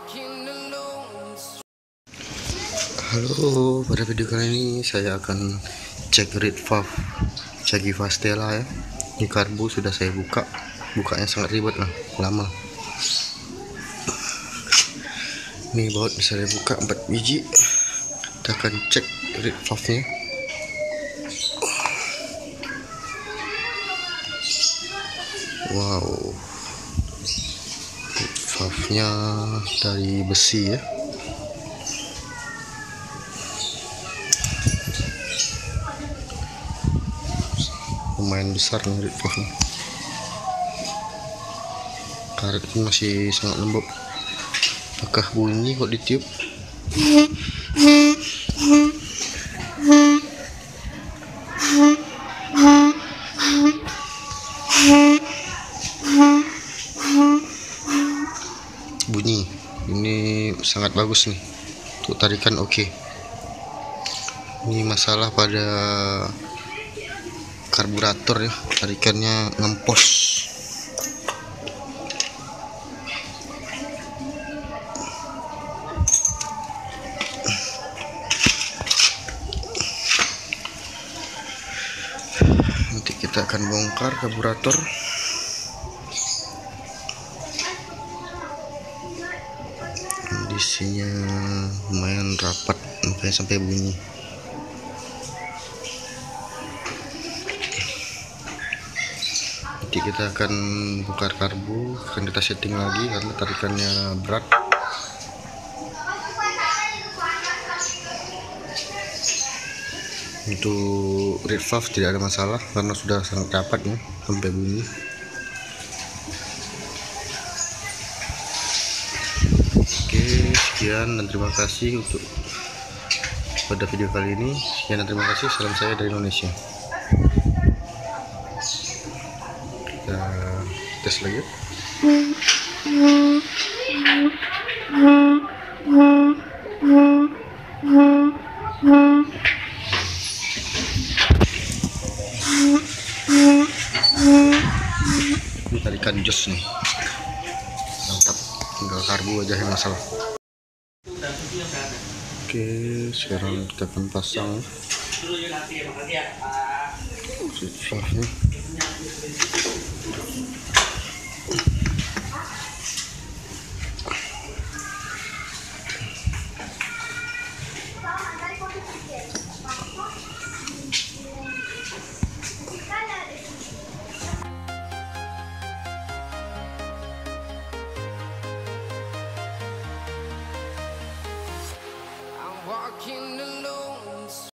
Halo, pada video kali ini saya akan cek red valve Jaguar Stella ya. Ini karbu sudah saya buka, bukanya sangat ribet lah, lama. Ini baut bisa saya buka 4 biji. Kita akan cek red valve nya. Wow, red valve nya dari besi ya. Lumayan besar nih red valve nya. Karetnya masih sangat lembut. Apakah bunyi kok ditiup? Bunyi ini sangat bagus nih untuk tarikan. Oke. Ini masalah pada karburator ya, tarikannya ngempos. Nanti kita akan bongkar karburator. Kondisinya lumayan rapat, makanya sampai bunyi. Nanti kita akan bongkar karbu, akan kita setting lagi karena tarikannya berat. Untuk red valve tidak ada masalah karena sudah sangat rapat nih sampai bunyi. Oke, sekian dan terima kasih untuk pada video kali ini. Sekian dan terima kasih. Salam saya dari Indonesia. Kita tes lagi. Ini tarikan jos nih, mantap, tinggal karbu aja yang masalah. Oke, sekarang kita akan pasang valve-nya. Walking alone.